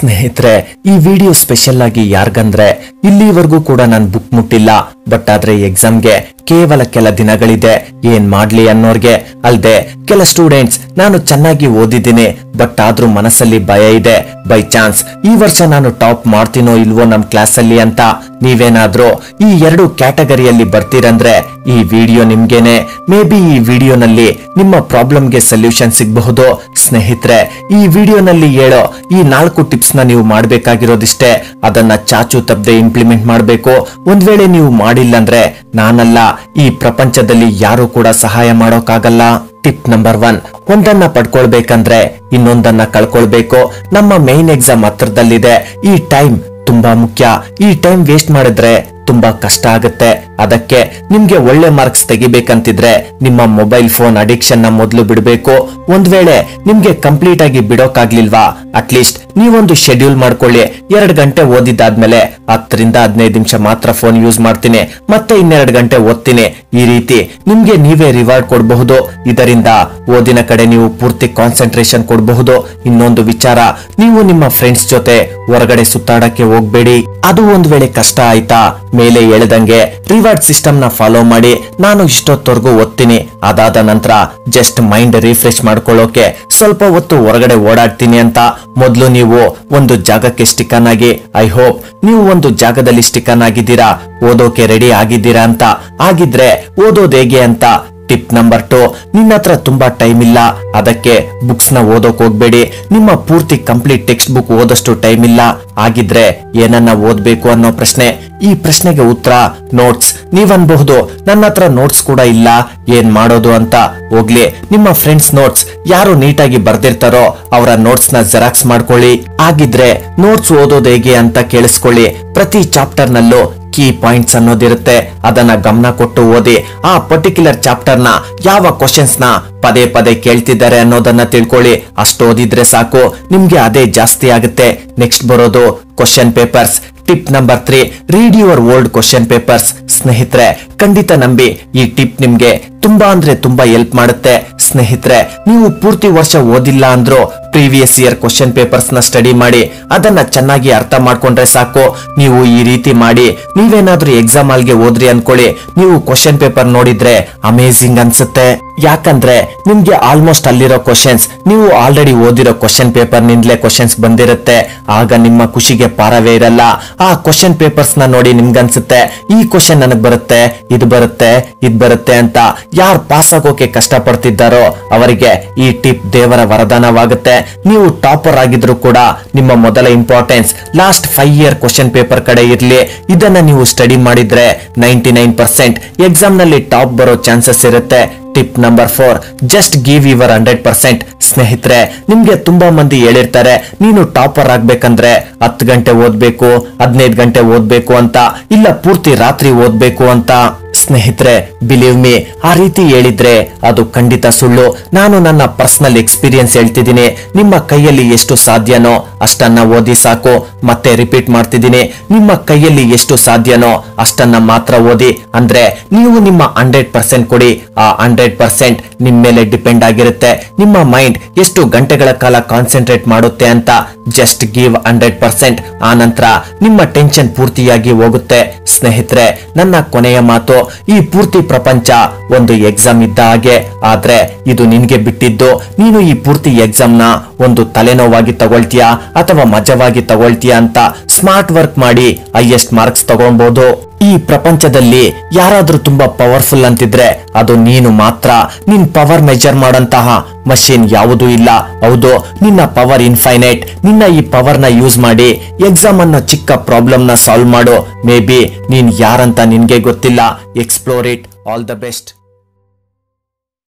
ಸ್ನೇಹಿತರೆ, ಈ video special ಆಗಿ ಯಾರ್ಗಂದ್ರೆ ಇಲ್ಲಿವರೆಗೂ ಕೂಡ ನಾನು ಬುಕ್ ಮುಟ್ಟಿಲ್ಲ, ಬಟ್ ಆದ್ರೆ ಎಕ್ಸಾಮ್ಗೆ ಕೇವಲ ಕೆಲ ದಿನಗಳಿದೆ, ಏನ್ ಮಾಡ್ಲಿ ಅನ್ನೋರ್ಗೆ. ಅಲ್ದೆ ಕೆಲ ಸ್ಟೂಡೆಂಟ್ಸ್ ನಾನು ಚೆನ್ನಾಗಿ ಓದಿದ್ದೀನಿ, ಬಟ್ ಆದ್ರೂ ಮನಸ್ಸಲ್ಲಿ ಭಯ ಇದೆ, ಬೈ ಚಾನ್ಸ್ ಈ ವರ್ಷ ನಾನು ಟಾಪ್ ಮಾಡ್ತೀನೋ ಇಲ್ವೋ ನಮ್ ಕ್ಲಾಸ್ ಅಲ್ಲಿ ಅಂತ. ನೀವೇನಾದ್ರೂ ಈ ಎರಡು ಕ್ಯಾಟಗರಿಯಲ್ಲಿ ಬರ್ತೀರಂದ್ರೆ ಈ ವಿಡಿಯೋ ನಿಮ್ಗೇನೆ. ಮೇ ಬಿ ಈ ವಿಡಿಯೋನಲ್ಲಿ ನಿಮ್ಮ ಪ್ರಾಬ್ಲಮ್ಗೆ ಸೊಲ್ಯೂಷನ್ ಸಿಗಬಹುದು. ಸ್ನೇಹಿತರೆ, ಈ ವಿಡಿಯೋನಲ್ಲಿ ಹೇಳೋ ಈ 4 ಟಿಪ್ಸ್ ನ ನೀವು ಮಾಡ್ಬೇಕಾಗಿರೋದಿಷ್ಟೇ. ಅದನ್ನ ಚಾಚು ತಪ್ಪದೆ ಇಂಪ್ಲಿಮೆಂಟ್ ಮಾಡಬೇಕು. ಒಂದ್ ವೇಳೆ ನೀವು ಮಾಡಿಲ್ಲ ಅಂದ್ರೆ ನಾನಲ್ಲ, ಈ ಪ್ರಪಂಚದಲ್ಲಿ ಯಾರು ಕೂಡ ಸಹಾಯ ಮಾಡೋಕ್ಕಾಗಲ್ಲ. ಟಿಪ್ ನಂಬರ್ 1, ಒಂದನ್ನ ಪಡ್ಕೊಳ್ಬೇಕಂದ್ರೆ ಇನ್ನೊಂದನ್ನ ಕಳ್ಕೊಳ್ಬೇಕು. ನಮ್ಮ ಮೇನ್ ಎಕ್ಸಾಮ್ ಹತ್ರದಲ್ಲಿದೆ. ಈ ಟೈಮ್ ತುಂಬಾ ಮುಖ್ಯ. ಈ ಟೈಮ್ ವೇಸ್ಟ್ ಮಾಡಿದ್ರೆ ತುಂಬಾ ಕಷ್ಟ ಆಗುತ್ತೆ. ಅದಕ್ಕೆ ನಿಮ್ಗೆ ಒಳ್ಳೆ ಮಾರ್ಕ್ಸ್ ತೆಗಿಬೇಕಂತಿದ್ರೆ ನಿಮ್ಮ ಮೊಬೈಲ್ ಫೋನ್ ಅಡಿಕ್ಷನ್ ನ ಮೊದಲು ಬಿಡಬೇಕು. ಒಂದ್ ವೇಳೆ ನಿಮ್ಗೆ ಕಂಪ್ಲೀಟ್ ಆಗಿ ಬಿಡೋಕಾಗ್ಲಿಲ್ವಾ, ಅಟ್ಲೀಸ್ಟ್ ನೀವೊಂದು ಶೆಡ್ಯೂಲ್ ಮಾಡ್ಕೊಳ್ಳಿ. 2 ಗಂಟೆ ಓದಿದ್ದಾದ್ಮೇಲೆ 10 ರಿಂದ 15 ನಿಮಿಷ ಮಾತ್ರ ಫೋನ್ ಯೂಸ್ ಮಾಡ್ತೀನಿ, ಮತ್ತೆ 2 ಗಂಟೆ ಓದ್ತೀನಿ. ಈ ರೀತಿ ನಿಮ್ಗೆ ನೀವೇ ರಿವಾರ್ಡ್ ಕೊಡಬಹುದು. ಇದರಿಂದ ಓದಿನ ಕಡೆ ನೀವು ಪೂರ್ತಿ ಕಾನ್ಸಂಟ್ರೇಷನ್ ಕೊಡಬಹುದು. ಇನ್ನೊಂದು ವಿಚಾರ, ನೀವು ನಿಮ್ಮ ಫ್ರೆಂಡ್ಸ್ ಜೊತೆ ಹೊರಗಡೆ ಸುತ್ತಾಡಕ್ಕೆ ಹೋಗ್ಬೇಡಿ. ಅದು ಒಂದ್ ವೇಳೆ ಕಷ್ಟ ಆಯ್ತಾ, ಮೇಲೆ ಹೇಳದಂಗೆ ರಿವಾರ್ಡ್ ಸಿಸ್ಟಮ್ ನ ಫಾಲೋ ಮಾಡಿ. ನಾನು ಇಷ್ಟೊತ್ತವರೆಗೂ ಓದ್ತೀನಿ, ಅದಾದ ನಂತರ ಜಸ್ಟ್ ಮೈಂಡ್ ರಿಫ್ರೆಶ್ ಮಾಡ್ಕೊಳ್ಳೋಕೆ ಸ್ವಲ್ಪ ಹೊತ್ತು ಹೊರಗಡೆ ಓಡಾಡ್ತೀನಿ ಅಂತ ಮೊದಲು ನೀವು ಒಂದು ಜಾಗಕ್ಕೆ ಸ್ಟಿಕನ್ ಆಗಿ. ಐ ಹೋಪ್ ನೀವು ಒಂದು ಜಾಗದಲ್ಲಿ ಸ್ಟಿಕನ್ ಆಗಿದ್ದೀರಾ, ಓದೋಕೆ ರೆಡಿ ಆಗಿದ್ದೀರಾ ಅಂತ. ಆಗಿದ್ರೆ ಓದೋದು ಹೇಗೆ ಅಂತ. ಟಿಪ್ ನಂಬರ್ 2, ನಿನ್ನ ಹತ್ರ ತುಂಬಾ ಟೈಮ್ ಇಲ್ಲ, ಅದಕ್ಕೆ ಬುಕ್ಸ್ ನ ಓದೋಕ್ ಹೋಗ್ಬೇಡಿ. ನಿಮ್ಮ ಪೂರ್ತಿ ಕಂಪ್ಲೀಟ್ ಟೆಕ್ಸ್ಟ್ ಬುಕ್ ಓದಷ್ಟು ಟೈಮ್ ಇಲ್ಲ, ಆಗಿದ್ರೆ ಏನನ್ನ ಓದ್ಬೇಕು ಅನ್ನೋ ಪ್ರಶ್ನೆ. ಈ ಪ್ರಶ್ನೆಗೆ ಉತ್ತರ ನೋಟ್ಸ್. ನೀವನ್ಬಹುದು, ನನ್ನ ಹತ್ರ ನೋಟ್ಸ್ ಕೂಡ ಇಲ್ಲ, ಏನ್ ಮಾಡೋದು ಅಂತ. ಹೋಗ್ಲಿ, ನಿಮ್ಮ ಫ್ರೆಂಡ್ಸ್ ನೋಟ್ಸ್ ಯಾರು ನೀಟಾಗಿ ಬರ್ದಿರ್ತಾರೋ ಅವರ ನೋಟ್ಸ್ ನ ಜೆರಾಕ್ಸ್ ಮಾಡ್ಕೊಳ್ಳಿ. ಆಗಿದ್ರೆ ನೋಟ್ಸ್ ಓದೋದು ಹೇಗೆ ಅಂತ ಕೇಳಿಸ್ಕೊಳ್ಳಿ. ಪ್ರತಿ ಚಾಪ್ಟರ್ ನಲ್ಲೂ ಕೀ ಪಾಯಿಂಟ್ಸ್ ಅನ್ನೋದಿರುತ್ತೆ, ಅದನ್ನ ಗಮನ ಕೊಟ್ಟು ಓದಿ. ಆ ಪರ್ಟಿಕ್ಯುಲರ್ ಚಾಪ್ಟರ್ ನ ಯಾವ ಕ್ವಶನ್ಸ್ ನ ಪದೇ ಪದೇ ಕೇಳ್ತಿದ್ದಾರೆ ಅನ್ನೋದನ್ನ ತಿಳ್ಕೊಳ್ಳಿ. ಅಷ್ಟು ಓದಿದ್ರೆ ಸಾಕು, ನಿಮ್ಗೆ ಅದೇ ಜಾಸ್ತಿ ಆಗುತ್ತೆ. ನೆಕ್ಸ್ಟ್ ಬರೋದು question papers. Tip number 3, read your old question papers. ಸ್ನೇಹಿತರೆ, ಖಂಡಿತ ನಂಬಿ, ಈ ಟಿಪ್ ನಿಮ್ಗೆ ತುಂಬಾ ಅಂದ್ರೆ ತುಂಬಾ ಹೆಲ್ಪ್ ಮಾಡುತ್ತೆ. ಸ್ನೇಹಿತರೆ, ನೀವು ಪೂರ್ತಿ ವರ್ಷ ಓದಿಲ್ಲ ಅಂದ್ರೂ ಪ್ರೀವಿಯಸ್ ಇಯರ್ ಕ್ವಶನ್ ಪೇಪರ್ಸ್ ನ ಸ್ಟಡಿ ಮಾಡಿ. ಅದನ್ನ ಚೆನ್ನಾಗಿ ಅರ್ಥ ಮಾಡ್ಕೊಂಡ್ರೆ ಸಾಕು. ನೀವು ಈ ರೀತಿ ಮಾಡಿ, ನೀವೇನಾದ್ರೂ ಎಕ್ಸಾಮ್ ಹಾಲ್ಗೆ ಹೋದ್ರಿ ಅನ್ಕೊಳ್ಳಿ, ನೀವು ಕ್ವಶನ್ ಪೇಪರ್ ನೋಡಿದ್ರೆ ಅಮೇಜಿಂಗ್ ಅನ್ಸುತ್ತೆ. ಯಾಕಂದ್ರೆ ನಿಮ್ಗೆ ಆಲ್ಮೋಸ್ಟ್ ಅಲ್ಲಿರೋ ಕ್ವಶನ್ಸ್ ನೀವು ಆಲ್ರೆಡಿ ಓದಿರೋ ಕ್ವಶನ್ ಪೇಪರ್ ನಿಂದಲೇ ಕ್ವಶನ್ಸ್ ಬಂದಿರುತ್ತೆ. ಆಗ ನಿಮ್ಮ ಖುಷಿಗೆ ಪಾರವೇ ಇರಲ್ಲ. ಆ ಕ್ವಶನ್ ಪೇಪರ್ಸ್ ನ ನೋಡಿ ನಿಮ್ಗನ್ಸುತ್ತೆ, ಈ ಕ್ವಶನ್ ನನಗ್ ಬರುತ್ತೆ, ಇದು ಬರುತ್ತೆ, ಇದ್ ಬರುತ್ತೆ ಅಂತ. ಯಾರು ಪಾಸ್ ಆಗೋಕೆ ಕಷ್ಟ ಪಡ್ತಿದ್ದಾರೋ ಅವರಿಗೆ ಈ ಟಿಪ್ ದೇವರ ವರದಾನವಾಗುತ್ತೆ. ನೀವು ಟಾಪರ್ ಆಗಿದ್ರು ಕೂಡ ನಿಮ್ಮ ಮೊದಲ importance last 5 year question paper ಕಡೆ ಇರ್ಲಿ. ಇದನ್ನ ನೀವು ಸ್ಟಡಿ ಮಾಡಿದ್ರೆ 99% ಎಕ್ಸಾಮ್ ನಲ್ಲಿ ಟಾಪ್ ಬರೋ ಚಾನ್ಸಸ್ ಇರುತ್ತೆ. Tip number 4, just give your 100%. ಸ್ನೇಹಿತರೆ, ನಿಮ್ಗೆ ತುಂಬಾ ಮಂದಿ ಹೇಳಿರ್ತಾರೆ, ನೀನು ಟಾಪರ್ ಆಗ್ಬೇಕಂದ್ರೆ 10 ಗಂಟೆ ಓದ್ಬೇಕು, 15 ಗಂಟೆ ಓದ್ಬೇಕು ಅಂತ, ಇಲ್ಲ ಪೂರ್ತಿ ರಾತ್ರಿ ಓದ್ಬೇಕು ಅಂತ. ಸ್ನೇಹಿತರೆ, ಬಿಲೀವ್ ಮೀ, ಆ ರೀತಿ ಹೇಳಿದ್ರೆ ಅದು ಖಂಡಿತ ಸುಳ್ಳು. ನಾನು ನನ್ನ ಪರ್ಸನಲ್ ಎಕ್ಸ್ಪೀರಿಯನ್ಸ್ ಹೇಳ್ತಿದ್ದೀನಿ. ನಿಮ್ಮ ಕೈಯಲ್ಲಿ ಎಷ್ಟು ಸಾಧ್ಯನೋ ಅಷ್ಟನ್ನ ಓದಿ ಸಾಕು. ಮತ್ತೆ ರಿಪೀಟ್ ಮಾಡ್ತಿದ್ದೀನಿ, ನಿಮ್ಮ ಕೈಯಲ್ಲಿ ಎಷ್ಟು ಸಾಧ್ಯನೋ ಅಷ್ಟನ್ನ ಮಾತ್ರ ಓದಿ. ಅಂದ್ರೆ ನೀವು ನಿಮ್ಮ 100% ಕೊಡಿ. ಆ 100% ನಿಮ್ ಮೇಲೆ ಡಿಪೆಂಡ್ ಆಗಿರುತ್ತೆ. ನಿಮ್ಮ ಮೈಂಡ್ ಎಷ್ಟು ಗಂಟೆಗಳ ಕಾಲ ಕಾನ್ಸಂಟ್ರೇಟ್ ಮಾಡುತ್ತೆ ಅಂತ. Just give 100%. ಆ ನಂತರ ನಿಮ್ಮ ಟೆನ್ಷನ್ ಪೂರ್ತಿಯಾಗಿ ಹೋಗುತ್ತೆ. ಸ್ನೇಹಿತರೆ, ನನ್ನ ಕೊನೆಯ ಮಾತು, ಈ ಪೂರ್ತಿ ಪ್ರಪಂಚ ಒಂದು ಎಕ್ಸಾಮ್ ಇದ್ದ ಹಾಗೆ. ಆದ್ರೆ ಇದು ನಿನ್ಗೆ ಬಿಟ್ಟಿದ್ದು. ನೀನು ಈ ಪೂರ್ತಿ ಎಕ್ಸಾಮ್ ನ ಒಂದು ತಲೆನೋವಾಗಿ ತಗೊಳ್ತೀಯಾ ಅಥವಾ ಮಜವಾಗಿ ತಗೊಳ್ತೀಯಾ ಅಂತ. ಸ್ಮಾರ್ಟ್ ವರ್ಕ್ ಮಾಡಿ ಹೈಯೆಸ್ಟ್ ಮಾರ್ಕ್ಸ್ ತಗೊಳ್ಬಹುದು. ಈ ಪ್ರಪಂಚದಲ್ಲಿ ಯಾರಾದ್ರೂ ತುಂಬಾ ಪವರ್ಫುಲ್ ಅಂತಿದ್ರೆ ಅದು ನೀನು ಮಾತ್ರ. ನಿನ್ ಪವರ್ ಮೆಜರ್ ಮಾಡಂತಹ ಮಷಿನ್ ಯಾವುದೂ ಇಲ್ಲ. ಹೌದು, ನಿನ್ನ ಪವರ್ ಇನ್ಫೈನೈಟ್. ನಿನ್ನ ಈ ಪವರ್ ನ ಯೂಸ್ ಮಾಡಿ ಎಕ್ಸಾಮ್ ಅನ್ನೋ ಚಿಕ್ಕ ಪ್ರಾಬ್ಲಮ್ ನ ಸಾಲ್ವ್ ಮಾಡು. ಮೇ ಬಿ ನೀನ್ ಯಾರಂತ ನಿನ್ಗೆ ಗೊತ್ತಿಲ್ಲ. Explore it. All the best.